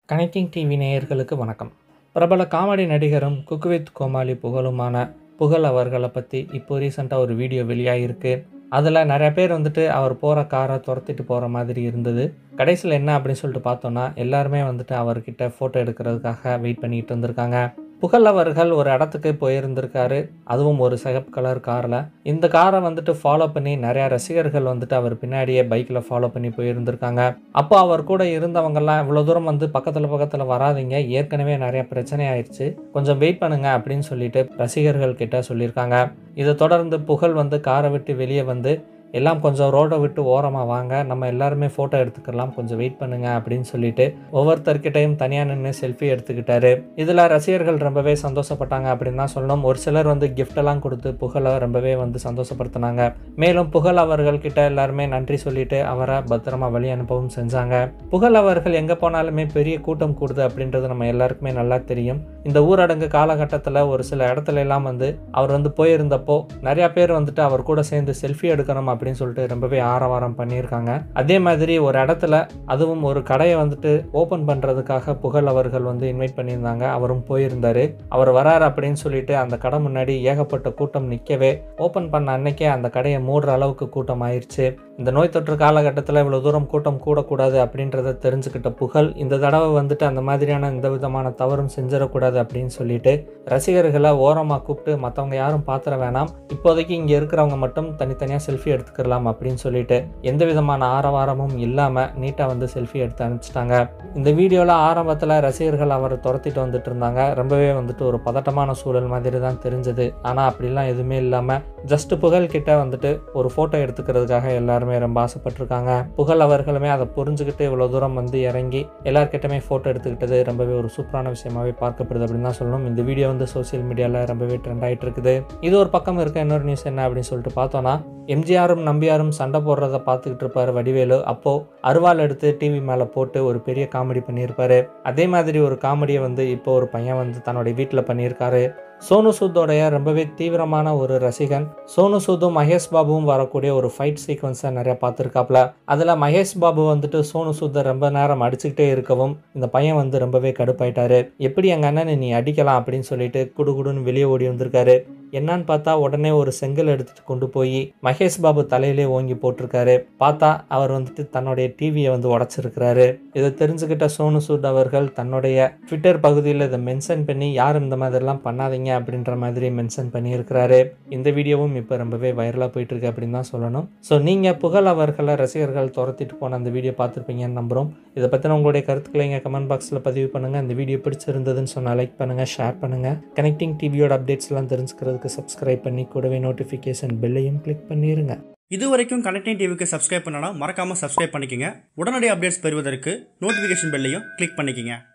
Connecting TV நேயர்களுக்கு வணக்கம். பிரபல காமெடி நடிகரும் குக் வித் கோமாளி புகழுமான புகழ் அவர்களை பற்றி இப்போ ரீசெண்டாக ஒரு வீடியோ வெளியாகிருக்கு. அதில் நிறைய பேர் அவர் போகிற காரை துரத்திட்டு போகிற மாதிரி இருந்தது. கடைசியில் என்ன அப்படின்னு சொல்லிட்டு பார்த்தோன்னா, எல்லாருமே அவர்கிட்ட ஃபோட்டோ எடுக்கிறதுக்காக வெயிட் பண்ணிகிட்டு இருந்திருக்காங்க. புகழ் அவர்கள் ஒரு இடத்துக்கு போயிருந்திருக்காரு, அதுவும் ஒரு சிகப்பு கலர் காரில். இந்த காரை ஃபாலோ பண்ணி நிறையா ரசிகர்கள் அவர் பின்னாடியே பைக்கில் ஃபாலோ பண்ணி போயிருந்திருக்காங்க. அப்போ அவர் கூட இருந்தவங்கெல்லாம் இவ்வளோ தூரம் பக்கத்தில் வராதிங்க, ஏற்கனவே நிறையா பிரச்சனை ஆயிடுச்சு, கொஞ்சம் வெயிட் பண்ணுங்க அப்படின்னு சொல்லிட்டு ரசிகர்கள் கிட்ட சொல்லியிருக்காங்க. இதை தொடர்ந்து புகழ் காரை விட்டு வெளியே எல்லாம் கொஞ்சம் ரோடை விட்டு ஓரமாக வாங்க, நம்ம எல்லாருமே ஃபோட்டோ எடுத்துக்கலாம், கொஞ்சம் வெயிட் பண்ணுங்க அப்படின்னு சொல்லிட்டு ஒவ்வொருத்தர்கிட்டையும் தனியாக நின்று செல்ஃபி எடுத்துக்கிட்டாரு. இதில் ரசிகர்கள் ரொம்பவே சந்தோஷப்பட்டாங்க அப்படின்னு தான் சொல்லணும். ஒரு சிலர் கிஃப்டெல்லாம் கொடுத்து புகழை ரொம்பவே சந்தோஷப்படுத்தினாங்க. மேலும் புகழ் அவர்கள்கிட்ட எல்லாருமே நன்றி சொல்லிட்டு அவரை பத்திரமா வழி அனுப்பவும் செஞ்சாங்க. புகழ் அவர்கள் எங்கே போனாலுமே பெரிய கூட்டம் கூடுது அப்படின்றது நம்ம எல்லாருக்குமே நல்லா தெரியும். இந்த ஊரடங்கு காலகட்டத்தில் ஒரு சில இடத்துல எல்லாம் அவர் போயிருந்தப்போ நிறையா பேர் அவர் கூட சேர்ந்து செல்ஃபி எடுக்கணும் அப்படின்னு சொல்லிட்டு ரொம்பவே ஆரவாரம் பண்ணியிருக்காங்க. அதே மாதிரி ஒரு இடத்துல, அதுவும் ஒரு கடையை ஓப்பன் பண்ணுறதுக்காக புகழ் அவர்கள் இன்வைட் பண்ணியிருந்தாங்க. அவரும் போயிருந்தாரு. அவர் வராரு அப்படின்னு சொல்லிட்டு அந்த கடை முன்னாடி ஏகப்பட்ட கூட்டம் நிற்கவே, ஓப்பன் பண்ண அன்னைக்கே அந்த கடையை மூடுற அளவுக்கு கூட்டம் ஆயிடுச்சு. இந்த நோய் தொற்று காலகட்டத்தில் இவ்வளோ தூரம் கூட்டம் கூடக்கூடாது அப்படின்றத தெரிஞ்சுக்கிட்ட புகழ் இந்த தடவை அந்த மாதிரியான எந்த விதமான தவறும் செஞ்சிடக்கூடாது அப்படின்னு சொல்லிட்டு ரசிகர்களை ஓரமாக கூப்பிட்டு, மற்றவங்க யாரும் பார்த்துட வேணாம், இப்போதைக்கு இங்கே இருக்கிறவங்க மட்டும் தனித்தனியாக செல்ஃபி எடுத்துக்கலாம் அப்படின்னு சொல்லிட்டு எந்த விதமான ஆரவாரமும் இல்லாமல் நீட்டாக செல்ஃபி எடுத்து அனுப்பிச்சிட்டாங்க. இந்த வீடியோவில் ஆரம்பத்தில் ரசிகர்கள் அவரை துரத்திட்டு வந்துட்டு இருந்தாங்க. ரொம்பவே ஒரு பதட்டமான சூழல் மாதிரி தான் தெரிஞ்சது. ஆனால் அப்படிலாம் எதுவுமே இல்லாமல் ஜஸ்ட் புகழ் கிட்ட ஒரு ஃபோட்டோ எடுத்துக்கிறதுக்காக எல்லாருமே ரொம்ப ஆசைப்பட்டிருக்காங்க. புகழ் அவர்களுமே அதை புரிஞ்சுக்கிட்டு இவ்வளோ தூரம் இறங்கி எல்லார்கிட்டமே ஃபோட்டோ எடுத்துக்கிட்டது ரொம்பவே ஒரு சூப்பரான விஷயமாகவே பார்க்கப்படுது அப்படின்னு தான் சொல்லணும். இந்த வீடியோ சோசியல் மீடியாவில் ரொம்பவே ட்ரெண்ட் ஆகிட்டு இருக்குது. இது ஒரு பக்கம் இருக்க இன்னொரு நியூஸ் என்ன அப்படின்னு சொல்லிட்டு பார்த்தோன்னா, எம்ஜிஆரும் நம்பியாரும் சண்டை போடுறத பார்த்துக்கிட்டு இருப்பார் வடிவேலு. அப்போது அருவாள் எடுத்து டிவி மேலே போட்டு ஒரு பெரிய காமெடி பண்ணியிருப்பாரு. அதே மாதிரி ஒரு காமெடியை இப்போ ஒரு பையன் தன்னுடைய வீட்டில் பண்ணியிருக்காரு. சோனு சூத்தோடைய ரொம்பவே தீவிரமான ஒரு ரசிகன். சோனு சூத்தும் மகேஷ் பாபுவும் வரக்கூடிய ஒரு ஃபைட் சீக்வன்ஸை நிறையா பார்த்துருக்காப்ல. அதில் மகேஷ் பாபு சோனு சூத்தை ரொம்ப நேரம் அடிச்சுக்கிட்டே இருக்கவும் இந்த பையன் ரொம்பவே கடுப்பாயிட்டாரு. எப்படி எங்கள் அண்ணனை நீ அடிக்கலாம் அப்படின்னு சொல்லிட்டு குடுகுடுன்னு வெளியே ஓடி வந்திருக்காரு. என்னன்னு பார்த்தா உடனே ஒரு செங்கல் எடுத்துட்டு கொண்டு போய் மகேஷ் பாபு தலையிலே ஓங்கி போட்டிருக்காரு. பார்த்தா அவர் தன்னுடைய டிவியை உடைச்சிருக்கிறாரு. இதை தெரிஞ்சுக்கிட்ட சோனு சூட் அவர்கள் தன்னுடைய ட்விட்டர் பகுதியில் இதை மென்ஷன் பண்ணி, யாரும் இந்த மாதிரிலாம் பண்ணாதீங்க அப்படின்ற மாதிரி மென்ஷன் பண்ணியிருக்கிறாரு. இந்த வீடியோவும் இப்போ ரொம்பவே வைரலாக போயிட்டு இருக்கு அப்படின்னு தான் சொல்லணும். ஸோ நீங்கள் புகழ் அவர்களை ரசிகர்கள் துரத்திட்டு போன அந்த வீடியோ பார்த்துருப்பீங்கன்னு நம்புகிறோம். இதை பற்றின உங்களுடைய கருத்துக்களை இங்கே கமெண்ட் பாக்ஸில் பதிவு பண்ணுங்கள். இந்த வீடியோ பிடிச்சிருந்ததுன்னு சொன்னால் லைக் பண்ணுங்கள், ஷேர் பண்ணுங்கள். கனெக்டிங் டிவியோட அப்டேட்ஸ்லாம் தெரிஞ்சுக்கிறதுக்கு சப்ஸ்கிரைப் பண்ணி கூடவே நோட்டிஃபிகேஷன் பெல்லையும் கிளிக் பண்ணிருங்க. இது வரைக்கும் கனெக்டிங் டிவிக்கு சப்ஸ்கிரைப் பண்ணனா மறக்காம சப்ஸ்கிரைப் பண்ணிக்கங்க. உடனடி அப்டேட்ஸ் பெறுவதற்கு நோட்டிஃபிகேஷன் பெல்லையும் கிளிக் பண்ணிக்கங்க.